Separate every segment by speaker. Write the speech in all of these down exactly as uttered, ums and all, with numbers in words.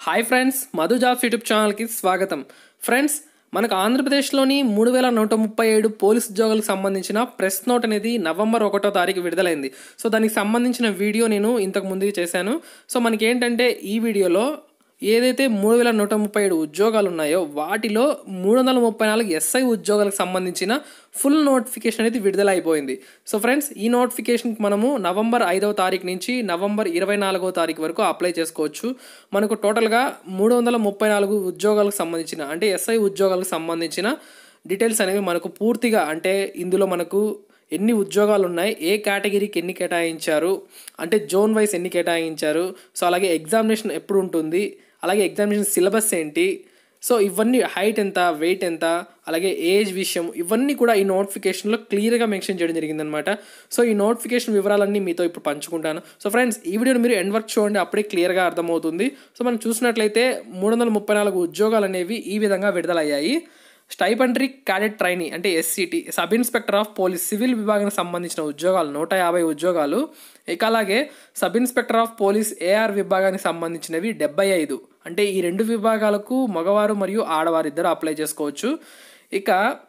Speaker 1: Hi friends, Madhu jobs YouTube ఛానల్కి స్వాగతం. Friends, మనకు ఆంధ్రప్రదేశ్లోని మూడు వేల నూట ముప్పై ఏడు పోలీస్ ఉద్యోగాలకు సంబంధించిన ప్రెస్ నోట్ అనేది నవంబర్ ఒకటో తారీఖు విడుదలైంది. సో దానికి సంబంధించిన వీడియో నేను ఇంతకు ముందు చేశాను. సో మనకి ఏంటంటే ఈ వీడియోలో ఏదైతే మూడు వేల నూట ముప్పై ఏడు ఉద్యోగాలు ఉన్నాయో వాటిలో మూడు వందల ముప్పై నాలుగు ఎస్ఐ ఉద్యోగాలకు సంబంధించిన ఫుల్ నోటిఫికేషన్ అనేది విడుదల అయిపోయింది. సో ఫ్రెండ్స్, ఈ నోటిఫికేషన్కి మనము నవంబర్ ఐదవ తారీఖు నుంచి నవంబర్ ఇరవై నాలుగవ తారీఖు వరకు అప్లై చేసుకోవచ్చు. మనకు టోటల్గా మూడు వందల ముప్పై నాలుగు ఉద్యోగాలకు సంబంధించిన అంటే ఎస్ఐ ఉద్యోగాలకు సంబంధించిన డీటెయిల్స్ అనేవి మనకు పూర్తిగా అంటే ఇందులో మనకు ఎన్ని ఉద్యోగాలు ఉన్నాయి, ఏ కేటగిరీకి ఎన్ని కేటాయించారు, అంటే జోన్ వైజ్ ఎన్ని కేటాయించారు, సో అలాగే ఎగ్జామినేషన్ ఎప్పుడు ఉంటుంది, అలాగే ఎగ్జామినేషన్ సిలబస్ ఏంటి, సో ఇవన్నీ హైట్ ఎంత, వెయిట్ ఎంత, అలాగే ఏజ్ విషయం ఇవన్నీ కూడా ఈ నోటిఫికేషన్లో క్లియర్గా మెన్షన్ చేయడం జరిగిందనమాట. సో ఈ నోటిఫికేషన్ వివరాలన్నీ మీతో ఇప్పుడు పంచుకుంటాను. సో ఫ్రెండ్స్, ఈ వీడియోని మీరు ఎండ్ వర్క్ చూడండి, అప్పుడే క్లియర్గా అర్థమవుతుంది. సో మనం చూసినట్లయితే మూడు వందల ముప్పై నాలుగు ఉద్యోగాలు అనేవి ఈ విధంగా విడుదలయ్యాయి. స్టైపెండరీ క్యాడెట్ ట్రైనీ అంటే SCT, sub inspector of police civil విభాగానికి సంబంధించిన ఉద్యోగాలు నూట యాభై ఉద్యోగాలు, ఇక అలాగే sub inspector of police AR విభాగానికి సంబంధించినవి డెబ్బై ఐదు. అంటే ఈ రెండు విభాగాలకు మగవారు మరియు ఆడవారు ఇద్దరు అప్లై చేసుకోవచ్చు. ఇక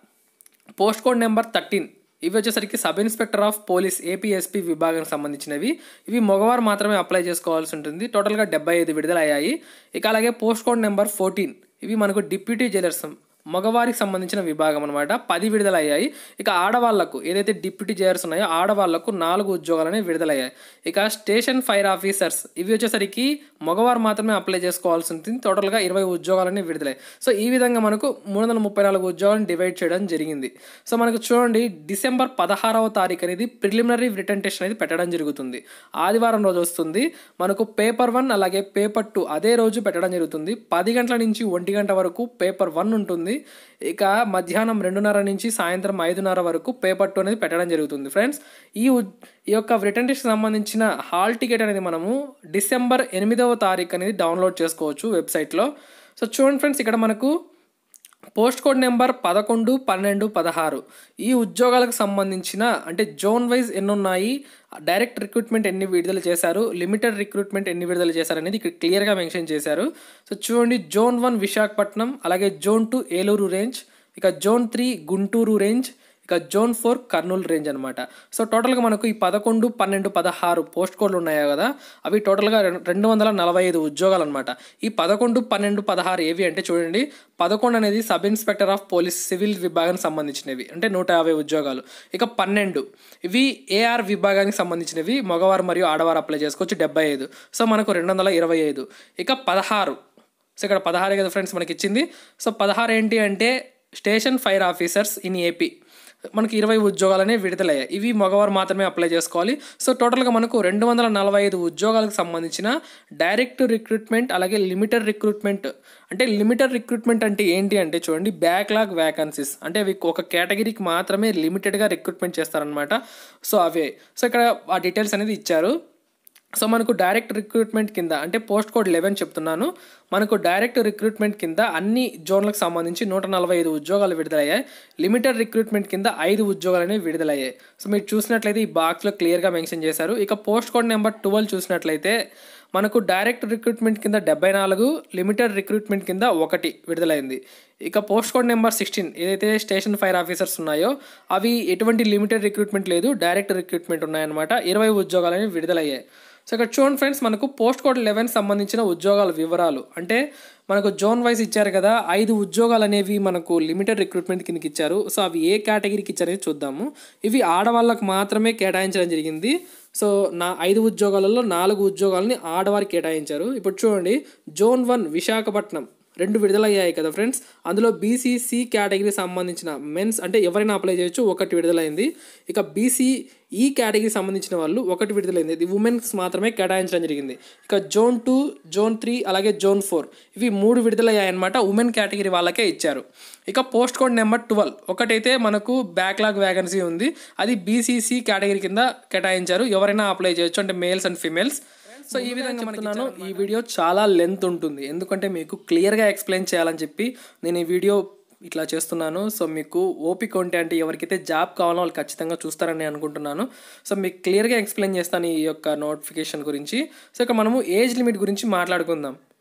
Speaker 1: పోస్ట్ కోడ్ నెంబర్ థర్టీన్, ఇవి వచ్చేసరికి sub inspector of police APSP విభాగానికి సంబంధించినవి. ఇవి మగవారు మాత్రమే అప్లై చేసుకోవాల్సి ఉంటుంది. టోటల్గా డెబ్బై ఐదు విడుదలయ్యాయి. ఇక అలాగే పోస్ట్ కోడ్ నెంబర్ ఫోర్టీన్, ఇవి మనకు డిప్యూటీ జైలర్స్ మగవారికి సంబంధించిన విభాగం అనమాట, పది విడుదలయ్యాయి. ఇక ఆడవాళ్లకు ఏదైతే డిప్యూటీ జైలర్స్ ఉన్నాయో ఆడవాళ్లకు నాలుగు ఉద్యోగాలనే విడుదలయ్యాయి. ఇక స్టేషన్ ఫైర్ ఆఫీసర్స్, ఇవి వచ్చేసరికి మగవారు మాత్రమే అప్లై చేసుకోవాల్సి ఉంటుంది. టోటల్గా ఇరవై ఉద్యోగాలనే విడుదలయ్యాయి. సో ఈ విధంగా మనకు మూడు వందల ముప్పై నాలుగు ఉద్యోగాలను డివైడ్ చేయడం జరిగింది. సో మనకు చూడండి, డిసెంబర్ పదహారవ తారీఖు అనేది ప్రిలిమినరీ రిటన్ టెస్ట్ అనేది పెట్టడం జరుగుతుంది. ఆదివారం రోజు వస్తుంది. మనకు పేపర్ వన్ అలాగే పేపర్ టూ అదే రోజు పెట్టడం జరుగుతుంది. పది గంటల నుంచి ఒంటి గంట వరకు పేపర్ వన్ ఉంటుంది. ఇక మధ్యాహ్నం రెండున్నర నుంచి సాయంత్రం ఐదున్నర వరకు పేపర్ టూ అనేది పెట్టడం జరుగుతుంది. ఫ్రెండ్స్, ఈ ఈ యొక్క రిటర్న్ టెస్ట్కి సంబంధించిన హాల్ టికెట్ అనేది మనము డిసెంబర్ ఎనిమిదవ తారీఖు అనేది డౌన్లోడ్ చేసుకోవచ్చు వెబ్సైట్లో. సో చూడండి ఫ్రెండ్స్, ఇక్కడ మనకు పోస్ట్ కోడ్ నెంబర్ పదకొండు పన్నెండు పదహారు ఈ ఉద్యోగాలకు సంబంధించిన అంటే జోన్ వైజ్ ఎన్ని ఉన్నాయి, డైరెక్ట్ రిక్రూట్మెంట్ ఎన్ని విడుదల చేశారు, లిమిటెడ్ రిక్రూట్మెంట్ ఎన్ని విడుదల చేశారు అనేది ఇక్కడ క్లియర్గా మెన్షన్ చేశారు. సో చూడండి, జోన్ వన్ విశాఖపట్నం, అలాగే జోన్ టూ ఏలూరు రేంజ్, ఇక జోన్ త్రీ గుంటూరు రేంజ్, ఇక జోన్ ఫోర్ కర్నూలు రేంజ్ అనమాట. సో టోటల్గా మనకు ఈ పదకొండు పన్నెండు పదహారు పోస్ట్ కోడ్లు ఉన్నాయి కదా, అవి టోటల్గా రెండు వందల నలభై ఐదు ఉద్యోగాలు అనమాట. ఈ పదకొండు పన్నెండు పదహారు ఏవి అంటే చూడండి, పదకొండు అనేది sub inspector of police civil విభాగానికి సంబంధించినవి అంటే నూట యాభై ఉద్యోగాలు. ఇక పన్నెండు ఇవి ఏఆర్ విభాగానికి సంబంధించినవి, మగవారు మరియు ఆడవారు అప్లై చేసుకోవచ్చు, డెబ్బై ఐదు. సో మనకు రెండు వందల ఇరవై ఐదు. ఇక పదహారు, సో ఇక్కడ పదహారే కదా ఫ్రెండ్స్ మనకి ఇచ్చింది. సో పదహారు ఏంటి అంటే station fire officers in AP, మనకి ఇరవై ఉద్యోగాలనే విడుదలయ్యాయి. ఇవి మగవారు మాత్రమే అప్లై చేసుకోవాలి. సో టోటల్గా మనకు రెండు వందల నలభై ఐదు ఉద్యోగాలకు సంబంధించిన డైరెక్ట్ రిక్రూట్మెంట్ అలాగే లిమిటెడ్ రిక్రూట్మెంట్. అంటే లిమిటెడ్ రిక్రూట్మెంట్ అంటే ఏంటి అంటే చూడండి, బ్యాక్లాగ్ వ్యాకన్సీస్ అంటే అవి ఒక కేటగిరీకి మాత్రమే లిమిటెడ్గా రిక్రూట్మెంట్ చేస్తారనమాట. సో అవే, సో ఇక్కడ ఆ డీటెయిల్స్ అనేది ఇచ్చారు. సో మనకు డైరెక్ట్ రిక్రూట్మెంట్ కింద అంటే పోస్ట్ కోడ్ లెవెన్ చెప్తున్నాను, మనకు డైరెక్ట్ రిక్రూట్మెంట్ కింద అన్ని జోన్లకు సంబంధించి నూట నలభై ఐదు ఉద్యోగాలు విడుదలయ్యాయి. లిమిటెడ్ రిక్రూట్మెంట్ కింద ఐదు ఉద్యోగాలు అనేవి విడుదలయ్యాయి. సో మీరు చూసినట్లయితే ఈ బాక్స్లో క్లియర్గా మెన్షన్ చేశారు. ఇక పోస్ట్ కోడ్ నెంబర్ ట్వెల్వ్ చూసినట్లయితే మనకు డైరెక్ట్ రిక్రూట్మెంట్ కింద డెబ్బై నాలుగు, లిమిటెడ్ రిక్రూట్మెంట్ కింద ఒకటి విడుదలైంది. ఇక పోస్ట్ కోడ్ నెంబర్ సిక్స్టీన్ ఏదైతే స్టేషన్ ఫైర్ ఆఫీసర్స్ ఉన్నాయో అవి ఎటువంటి లిమిటెడ్ రిక్రూట్మెంట్ లేదు, డైరెక్ట్ రిక్రూట్మెంట్ ఉన్నాయన్నమాట. ఇరవై ఉద్యోగాలు అనేవి విడుదలయ్యాయి. సో ఇక్కడ చూడండి ఫ్రెండ్స్, మనకు పోస్ట్ కోడ్ లెవెన్ సంబంధించిన ఉద్యోగాల వివరాలు అంటే మనకు జోన్ వైజ్ ఇచ్చారు కదా, ఐదు ఉద్యోగాలు అనేవి మనకు లిమిటెడ్ రిక్రూట్మెంట్ కిందకి ఇచ్చారు. సో అవి ఏ కేటగిరీకి ఇచ్చారనేది చూద్దాము. ఇవి ఆడవాళ్ళకు మాత్రమే కేటాయించడం జరిగింది. సో నా ఐదు ఉద్యోగాలలో నాలుగు ఉద్యోగాలని ఆడవారికి కేటాయించారు. ఇప్పుడు చూడండి, జోన్ వన్ విశాఖపట్నం రెండు విడుదలయ్యాయి కదా ఫ్రెండ్స్, అందులో బీసీసీ కేటగిరీ సంబంధించిన మెన్స్ అంటే ఎవరైనా అప్లై చేయొచ్చు, ఒకటి విడుదలైంది. ఇక బీసీ ఈ కేటగిరీ సంబంధించిన వాళ్ళు ఒకటి విడుదలైంది, ఇది ఉమెన్స్ మాత్రమే కేటాయించడం జరిగింది. ఇక జోన్ టూ, జోన్ త్రీ అలాగే జోన్ ఫోర్ ఇవి మూడు విడుదలయ్యాయన్నమాట, ఉమెన్ కేటగిరీ వాళ్ళకే ఇచ్చారు. ఇక పోస్ట్ కోడ్ నెంబర్ ట్వెల్వ్ ఒకటైతే మనకు బ్యాక్లాగ్ వ్యాకన్సీ ఉంది, అది బీసీసీ కేటగిరీ కింద కేటాయించారు, ఎవరైనా అప్లై చేయొచ్చు అంటే మేల్స్ అండ్ ఫీమేల్స్. సో ఈ విధంగా చెప్తున్నాను. ఈ వీడియో చాలా లెంత్ ఉంటుంది, ఎందుకంటే మీకు క్లియర్గా ఎక్స్ప్లెయిన్ చేయాలని చెప్పి నేను ఈ వీడియో ఇట్లా చేస్తున్నాను. సో మీకు ఓపిక ఉంటే అంటే ఎవరికైతే జాబ్ కావాలో వాళ్ళు ఖచ్చితంగా చూస్తారని అనుకుంటున్నాను. సో మీకు క్లియర్గా ఎక్స్ప్లెయిన్ చేస్తాను ఈ యొక్క నోటిఫికేషన్ గురించి. సో ఇక మనము ఏజ్ లిమిట్ గురించి మాట్లాడుకుందాం.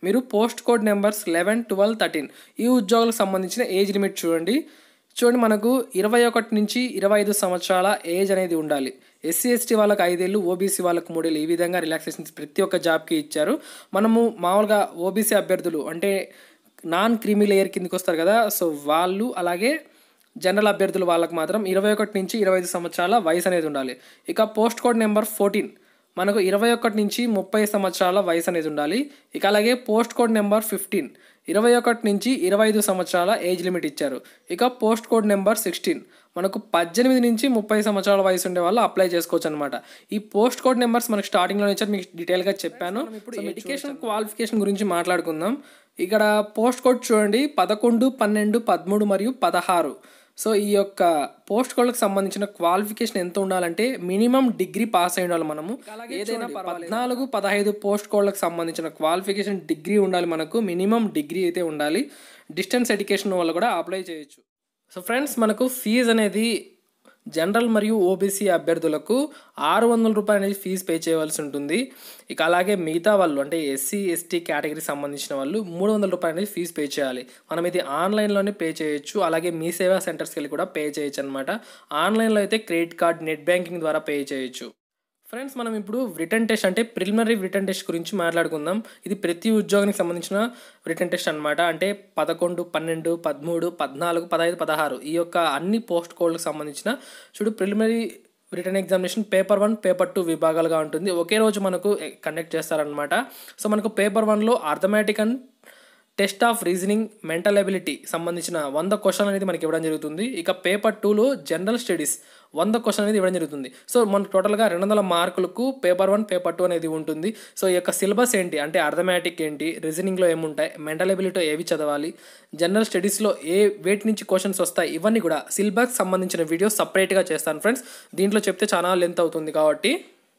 Speaker 1: మీరు post code numbers eleven twelve thirteen ఈ ఉద్యోగులకు సంబంధించిన ఏజ్ లిమిట్ చూడండి. చూడండి మనకు ఇరవై ఒకటి నుంచి ఇరవై ఐదు సంవత్సరాల ఏజ్ అనేది ఉండాలి. ఎస్సీ ఎస్టీ వాళ్ళకి ఐదేళ్ళు, ఓబీసీ వాళ్ళకు మూడేళ్ళు, ఈ విధంగా రిలాక్సేషన్స్ ప్రతి ఒక్క జాబ్కి ఇచ్చారు. మనము మామూలుగా ఓబీసీ అభ్యర్థులు అంటే నాన్ క్రీమీ లేయర్ కిందకి వస్తారు కదా, సో వాళ్ళు అలాగే జనరల్ అభ్యర్థులు వాళ్ళకి మాత్రం ఇరవై ఒకటి నుంచి ఇరవై ఐదు సంవత్సరాల వయసు అనేది ఉండాలి. ఇక పోస్ట్ కోడ్ నెంబర్ ఫోర్టీన్ మనకు ఇరవై ఒకటి నుంచి ముప్పై సంవత్సరాల వయసు అనేది ఉండాలి. ఇక అలాగే పోస్ట్ కోడ్ నెంబర్ ఫిఫ్టీన్ ఇరవై ఒకటి నుంచి ఇరవై ఐదు సంవత్సరాల ఏజ్ లిమిట్ ఇచ్చారు. ఇక పోస్ట్ కోడ్ నెంబర్ సిక్స్టీన్ మనకు పద్దెనిమిది నుంచి ముప్పై సంవత్సరాల వయసు ఉండే వాళ్ళు అప్లై చేసుకోవచ్చు అనమాట. ఈ పోస్ట్ కోడ్ నెంబర్స్ మనకు స్టార్టింగ్లో ఇచ్చారు, మీకు డీటెయిల్గా చెప్పాను. ఇప్పుడు ఎడ్యుకేషన్ క్వాలిఫికేషన్ గురించి మాట్లాడుకుందాం. ఇక్కడ పోస్ట్ కోడ్ చూడండి పదకొండు, పన్నెండు, పదమూడు మరియు పదహారు. సో ఈ యొక్క పోస్ట్ కోడ్లకు సంబంధించిన క్వాలిఫికేషన్ ఎంత ఉండాలంటే మినిమం డిగ్రీ పాస్ అయి ఉండాలి. మనము ఏదైనా పద్నాలుగు పదహైదు పోస్ట్ కోడ్లకు సంబంధించిన క్వాలిఫికేషన్ డిగ్రీ ఉండాలి. మనకు మినిమం డిగ్రీ అయితే ఉండాలి. డిస్టెన్స్ ఎడ్యుకేషన్ వల్ల కూడా అప్లై చేయొచ్చు. సో ఫ్రెండ్స్ మనకు ఫీజు అనేది జనరల్ మరియు ఓబీసీ అభ్యర్థులకు ఆరు వందల రూపాయలు అనేది ఫీజు పే చేయవలసి ఉంటుంది. ఇక అలాగే మిగతా వాళ్ళు అంటే ఎస్సీ ఎస్టీ కేటగిరీకి సంబంధించిన వాళ్ళు మూడు వందల రూపాయలు అనేది ఫీజు పే చేయాలి. మనం ఇది ఆన్లైన్లోనే పే చేయొచ్చు, అలాగే మీ సేవా సెంటర్స్కి వెళ్ళి కూడా పే చేయొచ్చు అనమాట. ఆన్లైన్లో అయితే క్రెడిట్ కార్డ్, నెట్ బ్యాంకింగ్ ద్వారా పే చేయొచ్చు. ఫ్రెండ్స్ మనం ఇప్పుడు రిటర్న్ టెస్ట్ అంటే ప్రిలిమినరీ రిటర్న్ టెస్ట్ గురించి మాట్లాడుకుందాం. ఇది ప్రతి ఉద్యోగానికి సంబంధించిన రిటర్న్ టెస్ట్ అనమాట. అంటే పదకొండు, పన్నెండు, పదమూడు, పద్నాలుగు, పదహైదు, పదహారు ఈ యొక్క అన్ని పోస్ట్ కోడ్లకు సంబంధించిన చూడు preliminary written examination paper one, paper two విభాగాలుగా ఉంటుంది. ఒకే రోజు మనకు కండక్ట్ చేస్తారనమాట. సో మనకు పేపర్ వన్లో arithmetic and test of reasoning, mental ability సంబంధించిన వంద క్వశ్చన్ అనేది మనకి ఇవ్వడం జరుగుతుంది. ఇక పేపర్ టూలో జనరల్ స్టడీస్ వంద క్వశ్చన్ అనేది ఇవ్వడం జరుగుతుంది. సో మనకు టోటల్గా రెండు వందల మార్కులకు పేపర్ వన్, పేపర్ టూ అనేది ఉంటుంది. సో ఈ యొక్క సిలబస్ ఏంటి అంటే అర్థమెటిక్ ఏంటి, రీజనింగ్లో ఏముంటాయి, మెంటల్ ఎబిలిటీ ఏవి చదవాలి, జనరల్ స్టడీస్లో ఏ వేటి నుంచి క్వశ్చన్స్ వస్తాయి, ఇవన్నీ కూడా సిలబస్ సంబంధించిన వీడియోస్ సపరేట్గా చేస్తాను ఫ్రెండ్స్. దీంట్లో చెప్తే చాలా లెంత్ అవుతుంది కాబట్టి.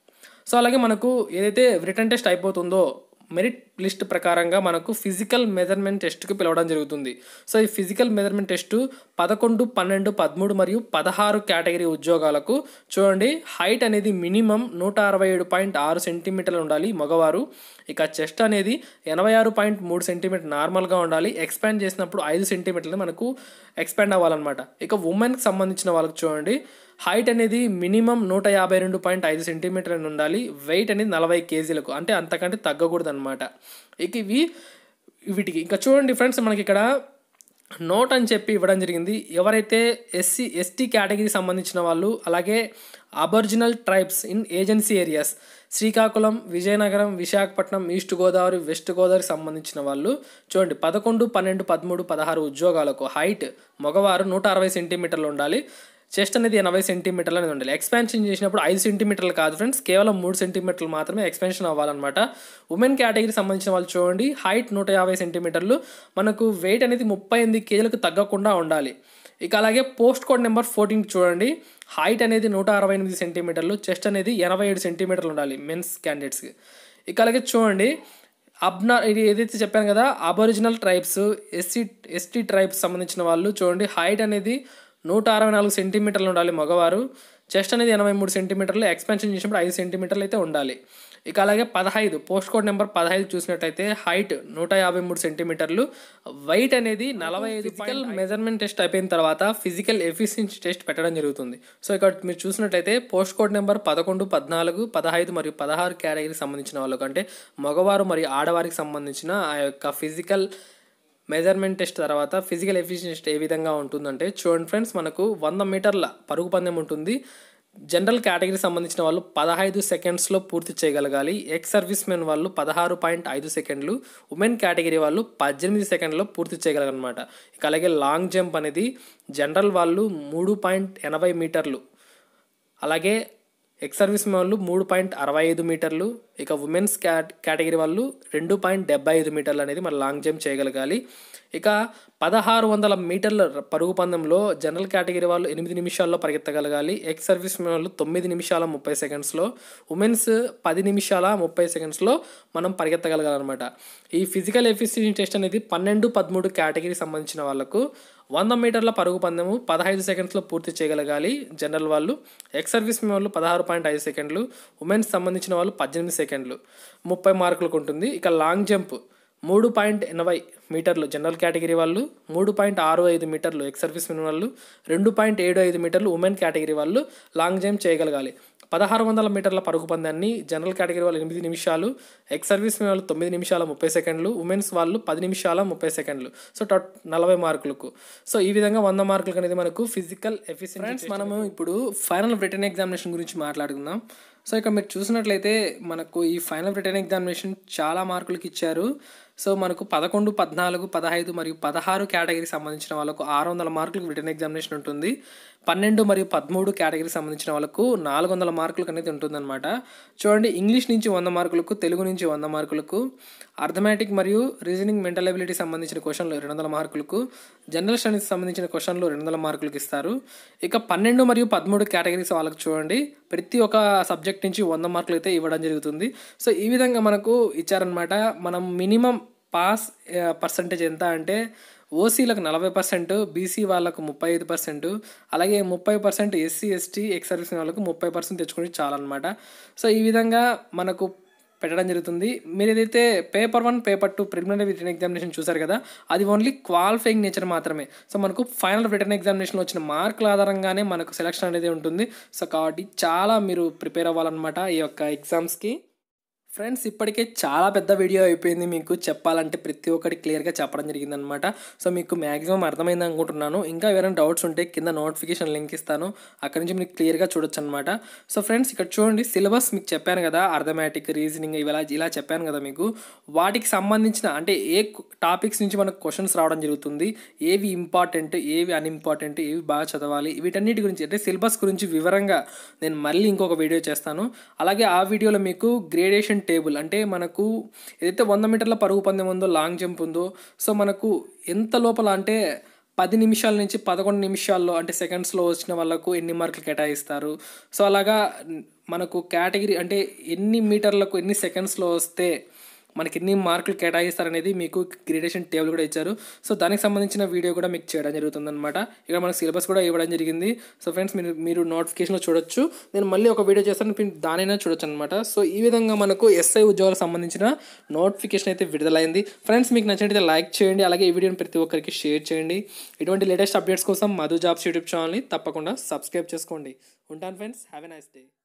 Speaker 1: సో అలాగే మనకు ఏదైతే రిటర్న్ టెస్ట్ అయిపోతుందో మెరిట్ లిస్ట్ ప్రకారంగా మనకు ఫిజికల్ మెజర్మెంట్ టెస్ట్కి పిలవడం జరుగుతుంది. సో ఈ ఫిజికల్ మెజర్మెంట్ టెస్ట్ పదకొండు, పన్నెండు, పదమూడు మరియు పదహారు కేటగిరీ ఉద్యోగాలకు చూడండి హైట్ అనేది మినిమం నూట అరవై ఏడు పాయింట్ ఆరు సెంటీమీటర్లు ఉండాలి మగవారు. ఇక చెస్ట్ అనేది ఎనభై ఆరు పాయింట్ మూడు సెంటీమీటర్ నార్మల్గా ఉండాలి. ఎక్స్పాండ్ చేసినప్పుడు ఐదు సెంటీమీటర్లు మనకు ఎక్స్పాండ్ అవ్వాలన్నమాట. ఇక ఉమెన్కి సంబంధించిన వాళ్ళకి చూడండి హైట్ అనేది మినిమం నూట యాభై రెండు పాయింట్ ఐదు సెంటీమీటర్ అని ఉండాలి. వెయిట్ అనేది నలభై కేజీలకు అంటే అంతకంటే తగ్గకూడదు అనమాట. ఇక ఇవి వీటికి ఇంకా చూడండి ఫ్రెండ్స్ మనకి ఇక్కడ నోట్ అని చెప్పి ఇవ్వడం జరిగింది. ఎవరైతే ఎస్సీ ఎస్టీ కేటగిరీ సంబంధించిన వాళ్ళు అలాగే aboriginal tribes in agency areas Srikakulam, Vizianagaram, Visakhapatnam, east Godavari, west గోదావరికి సంబంధించిన వాళ్ళు చూడండి పదకొండు, పన్నెండు, పదమూడు, పదహారు ఉద్యోగాలకు హైట్ మగవారు నూట అరవై సెంటీమీటర్లు ఉండాలి. చెస్ట్ అనేది ఎనభై సెంటీమీటర్లు అనేది ఉండాలి. ఎక్స్పాన్షన్ చేసినప్పుడు ఐదు సెంటీమీటర్లు కాదు ఫ్రెండ్స్, కేవలం మూడు సెంటీమీటర్లు మాత్రమే ఎక్స్పాన్షన్ అవ్వాలన్నమాట. ఉమెన్ కేటగిరీ సంబంధించిన వాళ్ళు చూడండి హైట్ నూట యాభై సెంటీమీటర్లు, మనకు వెయిట్ అనేది ముప్పై ఎనిమిది కేజీలకు తగ్గకుండా ఉండాలి. ఇక అలాగే పోస్ట్ కోడ్ నెంబర్ ఫోర్టీన్ చూడండి హైట్ అనేది నూట అరవై ఎనిమిది సెంటీమీటర్లు, చెస్ట్ అనేది ఎనభై ఏడు సెంటీమీటర్లు ఉండాలి మెన్స్ క్యాండిడేట్స్కి. ఇక అలాగే చూడండి అబ్నా ఇది ఏదైతే చెప్పాను కదా aboriginal tribes, SC ST tribes సంబంధించిన వాళ్ళు చూడండి హైట్ అనేది నూట అరవై నాలుగు సెంటీమీటర్లు ఉండాలి మగవారు. చెస్ట్ అనేది ఎనభై మూడు సెంటీమీటర్లు, ఎక్స్పాన్షన్ చేసినప్పుడు ఐదు సెంటీమీటర్లు అయితే ఉండాలి. ఇక అలాగే పదహైదు పోస్ట్ కోడ్ నెంబర్ పదహైదు చూసినట్టయితే హైట్ నూట యాభై మూడు సెంటీమీటర్లు, వెయిట్ అనేది నలభై ఐదు. ఫిజికల్ మెజర్మెంట్ టెస్ట్ అయిపోయిన తర్వాత ఫిజికల్ ఎఫిషియన్సీ టెస్ట్ పెట్టడం జరుగుతుంది. సో ఇక్కడ మీరు చూసినట్లయితే పోస్ట్ కోడ్ నెంబర్ పదకొండు, పద్నాలుగు, పదహైదు మరియు పదహారు కేటగిరీకి సంబంధించిన వాళ్ళకంటే మగవారు మరియు ఆడవారికి సంబంధించిన ఆ యొక్క ఫిజికల్ మెజర్మెంట్ టెస్ట్ తర్వాత ఫిజికల్ ఎఫిషియన్సీ ఏ విధంగా ఉంటుందంటే చూడండి ఫ్రెండ్స్ మనకు వంద మీటర్ల పరుగు పందెం ఉంటుంది. జనరల్ కేటగిరీ సంబంధించిన వాళ్ళు పదహైదు సెకండ్స్లో పూర్తి చేయగలగాలి. ఎక్స్ సర్వీస్ మెన్ వాళ్ళు పదహారు పాయింట్ ఐదు సెకండ్లు, ఉమెన్ కేటగిరీ వాళ్ళు పద్దెనిమిది సెకండ్లో పూర్తి చేయగలరనమాట. ఇక అలాగే లాంగ్ జంప్ అనేది జనరల్ వాళ్ళు మూడు పాయింట్ ఎనభై మీటర్లు, అలాగే ఎక్స్ సర్వీస్ వాళ్ళు మూడు పాయింట్ అరవై ఐదు మీటర్లు, ఇక ఉమెన్స్ క్యాట్ కేటగిరీ వాళ్ళు రెండు పాయింట్ డెబ్బై ఐదు మీటర్లు అనేది మరి లాంగ్ జంప్ చేయగలగాలి. ఇక పదహారు వందల మీటర్ల పరుగు పందెంలో జనరల్ కేటగిరీ వాళ్ళు ఎనిమిది నిమిషాల్లో పరిగెత్తగలగాలి. ఎక్స్ సర్వీస్ వాళ్ళు తొమ్మిది నిమిషాల ముప్పై సెకండ్స్లో, ఉమెన్స్ పది నిమిషాల ముప్పై సెకండ్స్లో మనం పరిగెత్తగలగాలన్నమాట. ఈ ఫిజికల్ ఎఫిషియన్సీ టెస్ట్ అనేది పన్నెండు పదమూడు కేటగిరీ సంబంధించిన వాళ్ళకు వంద మీటర్ల పరుగు పందెము పదహైదు సెకండ్స్లో పూర్తి చేయగలగాలి జనరల్ వాళ్ళు. ఎక్స్ సర్వీస్ వాళ్ళు పదహారు పాయింట్ ఐదు సెకండ్లు, ఉమెన్స్ సంబంధించిన వాళ్ళు పద్దెనిమిది సెకండ్లు, ముప్పై మార్కులకు ఉంటుంది. ఇక లాంగ్ జంప్ మూడు పాయింట్ ఎనభై మీటర్లు జనరల్ కేటగిరీ వాళ్ళు, మూడు పాయింట్ ఆరు ఐదు మీటర్లు ఎక్స్ సర్వీస్ మెన్ వాళ్ళు, రెండు పాయింట్ ఏడు ఐదు మీటర్లు ఉమెన్ కేటగిరీ వాళ్ళు లాంగ్ జంప్ చేయగలగాలి. పదహారు వందల మీటర్ల పరుగు పందాన్ని జనరల్ కేటగిరీ వాళ్ళు ఎనిమిది నిమిషాలు, ఎక్స్ సర్వీస్ మెన్ వాళ్ళు తొమ్మిది నిమిషాల ముప్పై సెకండ్లు, ఉమెన్స్ వాళ్ళు పది నిమిషాల ముప్పై సెకండ్లు. సో టోట్ నలభై మార్కులకు. సో ఈ విధంగా వంద మార్కులకు అనేది మనకు ఫిజికల్ ఎఫిషియన్సీ. ఫ్రెండ్స్ మనము ఇప్పుడు ఫైనల్ రిటర్న్ ఎగ్జామినేషన్ గురించి మాట్లాడుకుందాం. సో ఇక్కడ మీరు చూసినట్లయితే మనకు ఈ ఫైనల్ రిటర్న్ ఎగ్జామినేషన్ చాలా మార్కులకి ఇచ్చారు. సో మనకు పదకొండు, పద్నాలుగు, పదహైదు మరియు పదహారు కేటగిరీకి సంబంధించిన వాళ్ళకు ఆరు వందల మార్కులకు రిటర్న్ ఎగ్జామినేషన్ ఉంటుంది. పన్నెండు మరియు పదమూడు కేటగిరీకి సంబంధించిన వాళ్ళకు నాలుగు వందల మార్కులకు అనేది ఉంటుందన్నమాట. చూడండి, ఇంగ్లీష్ నుంచి వంద మార్కులకు, తెలుగు నుంచి వంద మార్కులకు, అర్థమెటిక్ మరియు రీజనింగ్ మెంటల్ ఎబిలిటీ సంబంధించిన క్వశ్చన్లు రెండు వందల మార్కులకు, జనరల్ స్టడీస్ సంబంధించిన క్వశ్చన్లు రెండు వందల మార్కులకు ఇస్తారు. ఇక పన్నెండు మరియు పదమూడు కేటగిరీస్ వాళ్ళకి చూడండి, ప్రతి ఒక్క సబ్జెక్ట్ నుంచి వంద మార్కులు అయితే ఇవ్వడం జరుగుతుంది. సో ఈ విధంగా మనకు ఇచ్చారనమాట. మనం మినిమం పాస్ పర్సంటేజ్ ఎంత అంటే ఓసీలకు నలభై పర్సెంట్, బీసీ వాళ్ళకు ముప్పై ఐదు పర్సెంట్, అలాగే ముప్పై percent SC ST ex service వాళ్ళకు ముప్పై పర్సెంట్ తెచ్చుకుంటే చాలన్నమాట. సో ఈ విధంగా మనకు పెట్టడం జరుగుతుంది. మీరు ఏదైతే paper one paper two preliminary written examination చూసారు కదా, అది ఓన్లీ క్వాలిఫైయింగ్ నేచర్ మాత్రమే. సో మనకు ఫైనల్ రిటర్న్ ఎగ్జామినేషన్లో వచ్చిన మార్కుల ఆధారంగానే మనకు సెలక్షన్ అనేది ఉంటుంది. సో కాబట్టి చాలా మీరు ప్రిపేర్ అవ్వాలన్నమాట ఈ యొక్క ఎగ్జామ్స్కి. ఫ్రెండ్స్ ఇప్పటికే చాలా పెద్ద వీడియో అయిపోయింది, మీకు చెప్పాలంటే ప్రతి ఒక్కటి క్లియర్గా చెప్పడం జరిగిందనమాట. సో మీకు మ్యాక్సిమం అర్థమైంది అనుకుంటున్నాను. ఇంకా ఎవరైనా డౌట్స్ ఉంటే కింద నోటిఫికేషన్ లింక్ ఇస్తాను, అక్కడి నుంచి మీకు క్లియర్గా చూడొచ్చు అనమాట. సో ఫ్రెండ్స్ ఇక్కడ చూడండి, సిలబస్ మీకు చెప్పాను కదా, అర్థమెటిక్, రీజనింగ్ ఇలా ఇలా చెప్పాను కదా మీకు. వాటికి సంబంధించిన అంటే ఏ టాపిక్స్ నుంచి మనకు క్వశ్చన్స్ రావడం జరుగుతుంది, ఏవి ఇంపార్టెంట్, ఏవి అన్ఇంపార్టెంట్, ఏవి బాగా చదవాలి, వీటన్నిటి గురించి అంటే సిలబస్ గురించి వివరంగా నేను మళ్ళీ ఇంకొక వీడియో చేస్తాను. అలాగే ఆ వీడియోలో మీకు గ్రేడేషన్ టేబుల్ అంటే మనకు ఏదైతే వంద మీటర్ల పరుగు పందెం ఉందో, లాంగ్ జంప్ ఉందో, సో మనకు ఎంత లోపల అంటే పది నిమిషాల నుంచి పదకొండు నిమిషాల్లో అంటే సెకండ్స్లో వచ్చిన వాళ్ళకు ఎన్ని మార్కులు కేటాయిస్తారు. సో అలాగా మనకు కేటగిరీ అంటే ఎన్ని మీటర్లకు ఎన్ని సెకండ్స్లో వస్తే మనకి ఎన్ని మార్కులు కేటాయిస్తారనేది మీకు గ్రేడేషన్ టేబుల్ కూడా ఇచ్చారు. సో దానికి సంబంధించిన వీడియో కూడా మీకు చేయడం జరుగుతుంది అనమాట. ఇక్కడ మనకు సిలబస్ కూడా ఇవ్వడం జరిగింది. సో ఫ్రెండ్స్ మీరు మీరు నోటిఫికేషన్లో చూడొచ్చు, నేను మళ్ళీ ఒక వీడియో చేస్తాను, దానైనా చూడొచ్చు అనమాట. సో ఈ విధంగా మనకు ఎస్ఐ ఉద్యోగాలకు సంబంధించిన నోటిఫికేషన్ అయితే విడుదలైంది. ఫ్రెండ్స్ మీకు నచ్చినట్లయితే లైక్ చేయండి, అలాగే ఈ వీడియోని ప్రతి ఒక్కరికి షేర్ చేయండి. ఇటువంటి లేటెస్ట్ అప్డేట్స్ కోసం మధు జాబ్స్ యూట్యూబ్ ఛానల్ని తప్పకుండా సబ్స్క్రైబ్ చేసుకోండి. ఉంటాను friends, have a nice day.